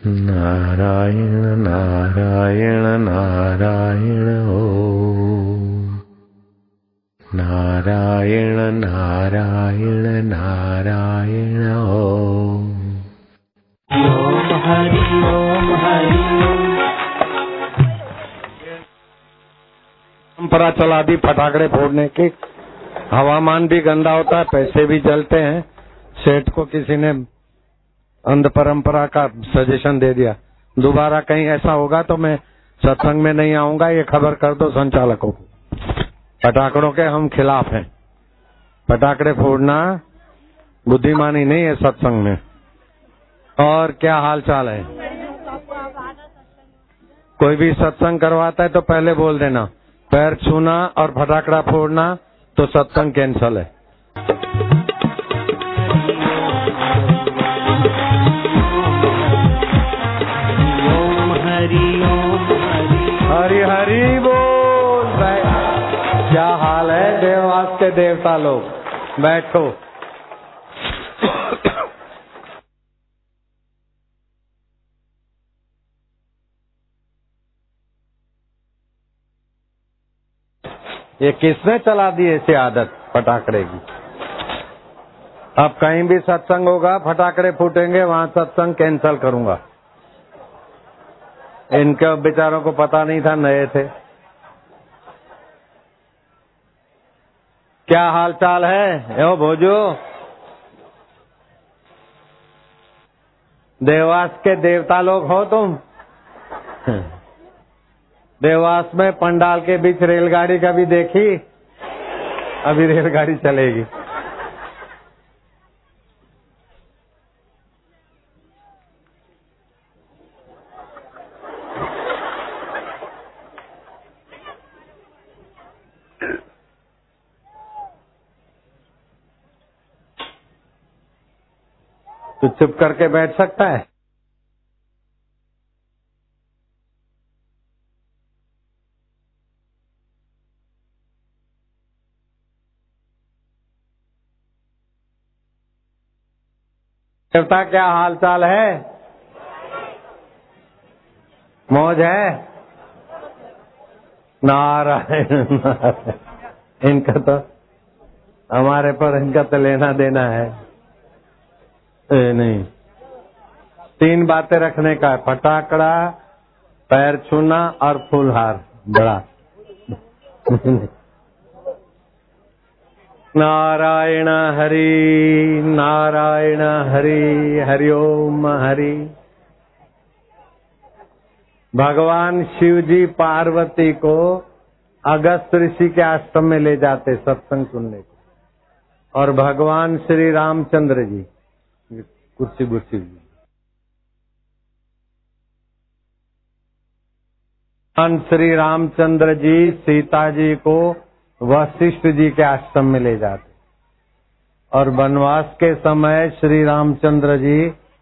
नारायण नारायण नारायण ओम। नारायण नारायण नारायण ओम। ओम हरि ओम हरि ओम। परंपरा चला दी पटाखड़े फोड़ने की। हवामान भी गंदा होता है, पैसे भी जलते हैं। सेठ को किसी ने अंध परंपरा का सजेशन दे दिया। दोबारा कहीं ऐसा होगा तो मैं सत्संग में नहीं आऊंगा, ये खबर कर दो संचालकों को। पटाखड़ों के हम खिलाफ हैं। पटाखड़े फोड़ना बुद्धिमानी नहीं है सत्संग में। और क्या हाल चाल है? कोई भी सत्संग करवाता है तो पहले बोल देना, पैर छूना और फटाखड़ा फोड़ना तो सत्संग कैंसल है। हरि हरि बोल। क्या हाल है देववास के देवता लोग? बैठो। ये किसने चला दी ऐसी आदत पटाखड़े की? अब कहीं भी सत्संग होगा फटाखड़े फूटेंगे, वहां सत्संग कैंसल करूंगा। इनके बेचारों को पता नहीं था, नए थे। क्या हाल चाल है? यो भोजो, देवास के देवता लोग हो तुम? देवास में पंडाल के बीच रेलगाड़ी कभी देखी? अभी रेलगाड़ी चलेगी। तो चुप करके बैठ सकता है? देवता क्या हाल चाल है? मौज है? नारायण नारायण। इनका तो हमारे पर इनका तो लेना देना है। नहीं, 3 बातें रखने का है, फटाकड़ा, पैर छूना और फूलहार बड़ा। नारायण हरि नारायण हरि हरि ओम हरि। भगवान शिव जी पार्वती को अगस्त ऋषि के आश्रम में ले जाते सत्संग सुनने को, और भगवान श्री रामचंद्र जी कुर्सी भगवान श्री रामचंद्र जी सीता जी को वशिष्ठ जी के आश्रम में ले जाते, और वनवास के समय श्री रामचंद्र जी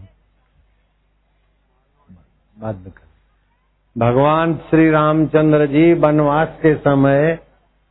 भगवान श्री रामचंद्र जी वनवास के समय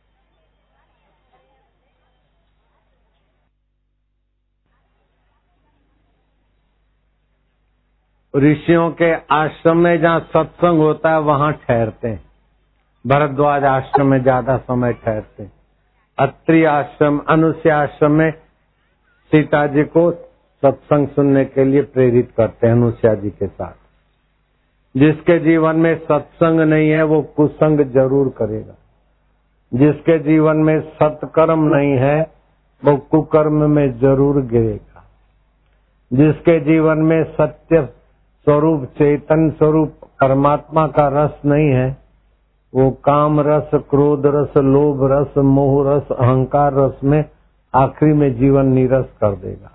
ऋषियों के आश्रम में जहाँ सत्संग होता है वहाँ ठहरते हैं। भरद्वाज आश्रम में ज्यादा समय ठहरते हैं। अत्रि आश्रम, अनुसुईया आश्रम में सीता जी को सत्संग सुनने के लिए प्रेरित करते हैं अनुसुईया जी के साथ। जिसके जीवन में सत्संग नहीं है वो कुसंग जरूर करेगा। जिसके जीवन में सत्कर्म नहीं है वो कुकर्म में जरूर गिरेगा। जिसके जीवन में सत्य स्वरूप, चेतन स्वरूप परमात्मा का रस नहीं है वो काम रस, क्रोध रस, लोभ रस, मोह रस, अहंकार रस में आखिरी में जीवन नीरस कर देगा।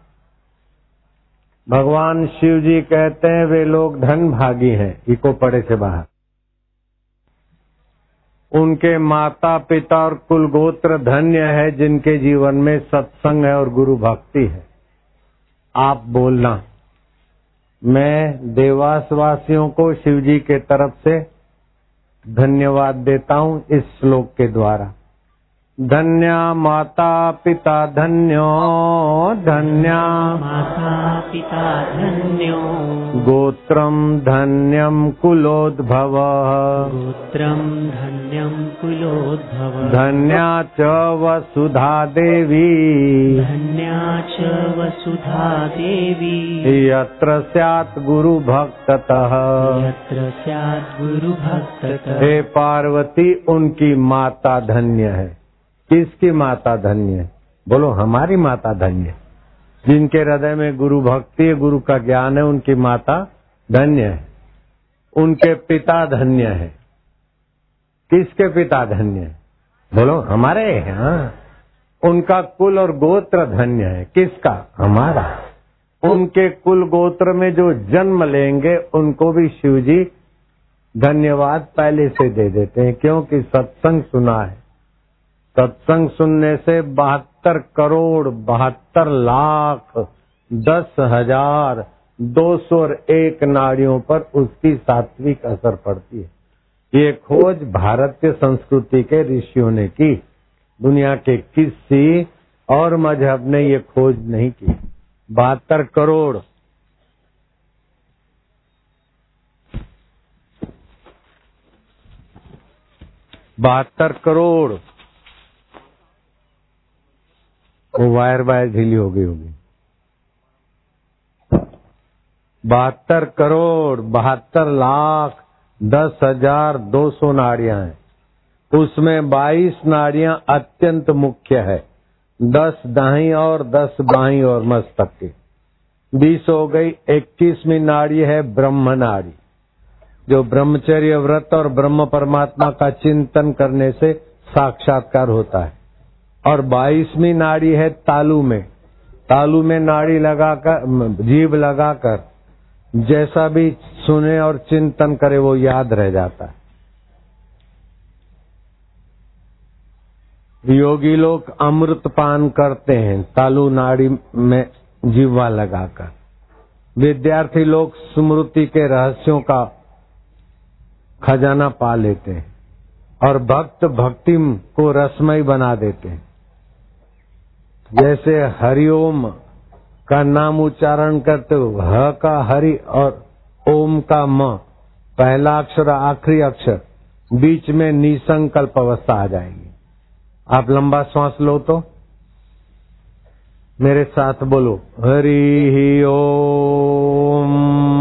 भगवान शिव जी कहते हैं वे लोग धन भागी हैं, इको पड़े से बाहर। उनके माता पिता और कुल गोत्र धन्य है जिनके जीवन में सत्संग है और गुरु भक्ति है। आप बोलना। मैं देवास वासियों को शिव जी के तरफ से धन्यवाद देता हूँ इस श्लोक के द्वारा। धन्या माता पिता धन्यो, धन्या माता पिता धन्यो, गोत्रम धन्यम कुलोद्भव, गोत्रं धन्यं कुलोद्भव, धन्या च वसुधा देवी, धन्या च वसुधा देवी, यत्र स्यात् गुरु भक्ततः, यत्र स्यात् गुरु भक्ततः। हे पार्वती उनकी माता धन्य है। किसकी माता धन्य है? बोलो हमारी माता धन्य है। जिनके हृदय में गुरु भक्ति है, गुरु का ज्ञान है, उनकी माता धन्य है। उनके पिता धन्य है। किसके पिता धन्य है? बोलो हमारे। हाँ, उनका कुल और गोत्र धन्य है। किसका? हमारा। उनके कुल गोत्र में जो जन्म लेंगे उनको भी शिव जी धन्यवाद पहले से दे देते हैं, क्योंकि सत्संग सुना है। सत्संग सुनने से 72 करोड़ 72 लाख 10,201 नाड़ियों पर उसकी सात्विक असर पड़ती है। ये खोज भारतीय संस्कृति के ऋषियों ने की। दुनिया के किसी और मजहब ने ये खोज नहीं की। 72 करोड़ 72 करोड़। वो वायर ढीली हो गई होगी। 72 करोड़ 72 लाख 10,200 नाड़ियां हैं। उसमें 22 नाड़ियां अत्यंत मुख्य है, 10 दाहिनी और 10 बाईं और मस्तक की। 20 हो गई। 21वीं नाड़ी है ब्रह्म नाड़ी, जो ब्रह्मचर्य व्रत और ब्रह्म परमात्मा का चिंतन करने से साक्षात्कार होता है। और 22वीं नाड़ी है तालु में। तालु में नाड़ी लगाकर, जीभ लगाकर जैसा भी सुने और चिंतन करे वो याद रह जाता है। योगी लोग अमृत पान करते हैं तालु नाड़ी में जीवा लगाकर। विद्यार्थी लोग स्मृति के रहस्यों का खजाना पा लेते हैं। और भक्त भक्ति को रसमय बना देते हैं। जैसे हरिओम का नाम उच्चारण करते हो, ह का हरि और ओम का म, पहला अक्षर आखिरी अक्षर, बीच में निसंकल्प अवस्था आ जाएगी। आप लंबा श्वास लो तो मेरे साथ बोलो, हरि ओम।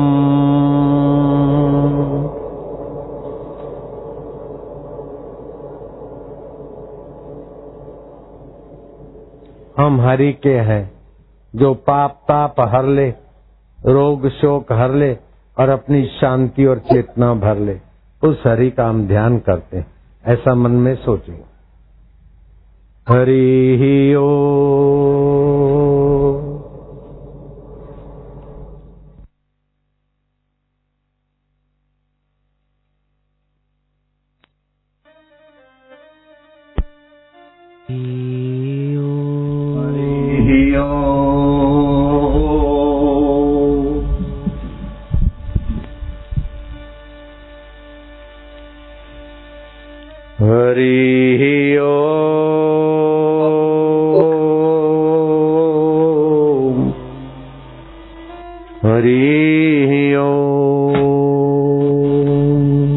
हम हरि के हैं, जो पाप ताप हर ले, रोग शोक हर ले और अपनी शांति और चेतना भर ले। उस हरि का हम ध्यान करते हैं। ऐसा मन में सोचो। हरि ओम। हरि ओम। हरि ओम।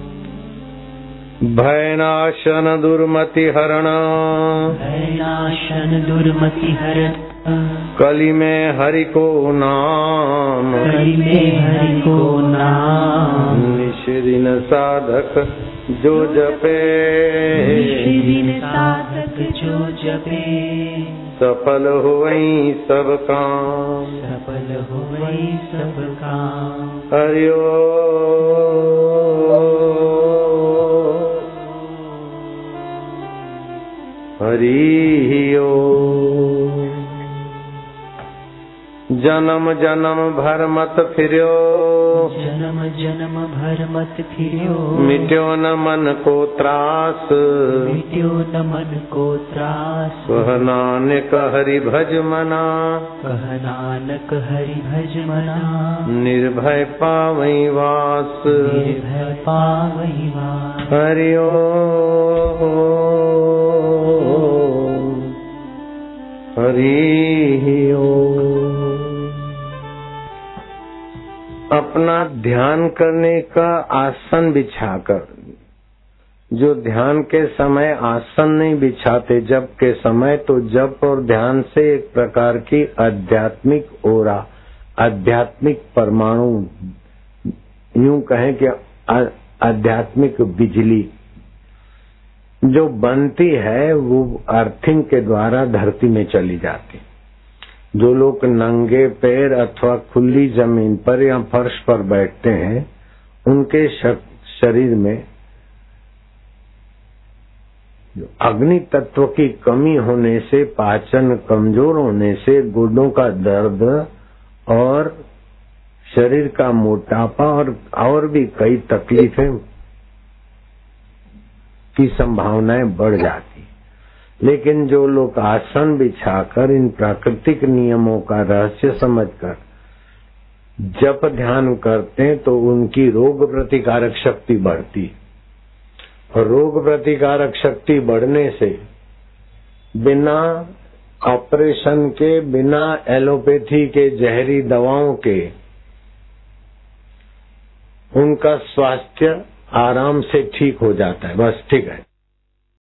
भयनाशन दुर्मति हरण, भयनाशन दुर्मति हरण, कली में हरि को नाम, कली में हरि को नाम, निशिदिन साधक जो जपे, निशिदिन साधक जो जपे, सफल हुई सब काम, सफल हुई सब काम। हरि ओम। हरि ओम। जन्म जन्म भर मत फिर्यो, जन्म जन्म भर मत फिर्यो, मिट्यो न मन को त्रास, मिट्यो न मन को त्रास। कह नानक हरि भज मना, कह नानक हरि भज मना, निर्भय पावई वास, निर्भय पावई वास। हरि ओम। हरि ओम। अपना ध्यान करने का आसन बिछाकर, जो ध्यान के समय आसन नहीं बिछाते जप के समय, तो जप और ध्यान से एक प्रकार की आध्यात्मिक ओरा, आध्यात्मिक परमाणु, यूं कहें कि आध्यात्मिक बिजली जो बनती है वो अर्थिंग के द्वारा धरती में चली जाती। जो लोग नंगे पैर अथवा खुली जमीन पर या फर्श पर बैठते हैं, उनके शरीर में अग्नि तत्व की कमी होने से, पाचन कमजोर होने से गुर्दों का दर्द और शरीर का मोटापा और भी कई तकलीफें की संभावनाएं बढ़ जाती। लेकिन जो लोग आसन बिछाकर इन प्राकृतिक नियमों का रहस्य समझकर जप ध्यान करते हैं, तो उनकी रोग प्रतिकारक शक्ति बढ़ती। और रोग प्रतिकारक शक्ति बढ़ने से बिना ऑपरेशन के, बिना एलोपैथी के जहरी दवाओं के उनका स्वास्थ्य आराम से ठीक हो जाता है। बस ठीक है।